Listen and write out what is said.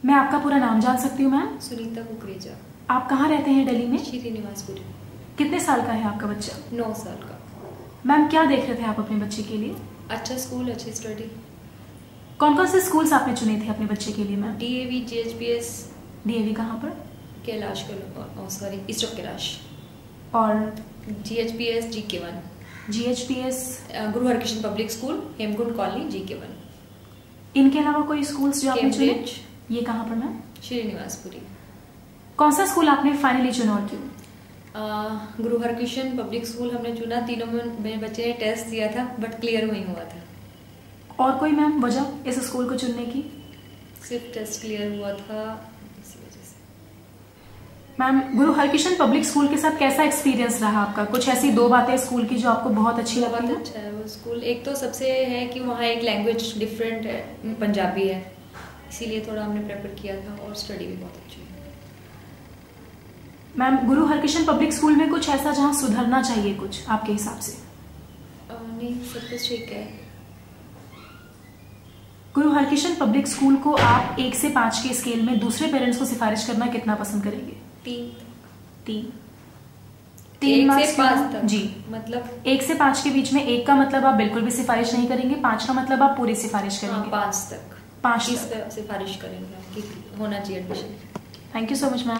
मैं आपका पूरा नाम जान सकती हूँ मैम? सुनीता कुकरेजा। आप कहाँ रहते हैं दिल्ली में? श्रीनिवासपुरी। कितने साल का है आपका बच्चा? 9 साल का। मैम क्या देख रहे थे आप अपने बच्चे के लिए? अच्छा स्कूल, अच्छी स्टडी। कौन कौन से स्कूल्स आपने चुने थे अपने बच्चे के लिए मैम? DAV GHPS। DAV कहाँ पर? Kailash sorry east of Kailash. और GHPS GK1। GHPS Guru Harkrishan public school, Hemkunt colony, GK1। इनके अलावा कोई स्कूल्स जो आपने चुने? कैम्ब्रिज। ये कहाँ पर मैम? श्रीनिवासपुरी। कौन सा स्कूल आपने फाइनली चुना और क्यों? गुरु हरकृष्ण पब्लिक स्कूल हमने चुना, तीनों में मेरे बच्चे ने टेस्ट दिया था बट क्लियर नहीं हुआ था। और कोई मैम वजह इस स्कूल को चुनने की? सिर्फ टेस्ट क्लियर हुआ था, इसी वजह से। मैम गुरु हरकृष्ण पब्लिक स्कूल के साथ कैसा एक्सपीरियंस रहा आपका? कुछ ऐसी 2 बातें स्कूल की जो आपको बहुत अच्छी लगी? बहुत अच्छा है वो स्कूल। एक तो सबसे है कि वहाँ एक लैंग्वेज डिफरेंट है, पंजाबी है, इसीलिए थोड़ा हमने प्रेफर किया था, और स्टडी भी बहुत अच्छी है। मैम गुरु हरकृष्ण पब्लिक स्कूल में कुछ ऐसा जहाँ सुधरना चाहिए कुछ आपके हिसाब से? नहीं, सब कुछ ठीक है। गुरु हरकृष्ण पब्लिक स्कूल को आप 1 से 5 के स्केल में दूसरे पेरेंट्स को सिफारिश करना कितना पसंद करेंगे? 3 1 से 5 तक जी, मतलब 1 से 5 के बीच में 1 का मतलब आप बिल्कुल भी सिफारिश नहीं करेंगे, 5 का मतलब आप पूरी सिफारिश करेंगे। 5 तक 5 सिफारिश करेंगे कि होना चाहिए admission. Thank you so much ma'am.